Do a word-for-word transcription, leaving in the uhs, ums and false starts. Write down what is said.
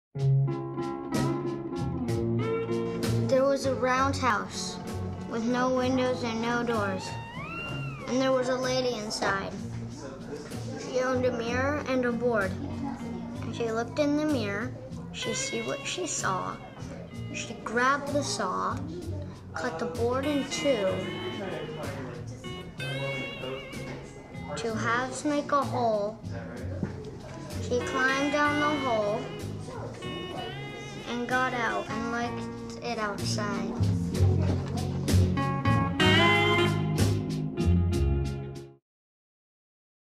There was a round house with no windows and no doors, and there was a lady inside. She owned a mirror and a board, and she looked in the mirror. She see what she saw. She grabbed the saw, cut the board in two. Two halves make a hole. She climbed down the hole and got out and liked it outside.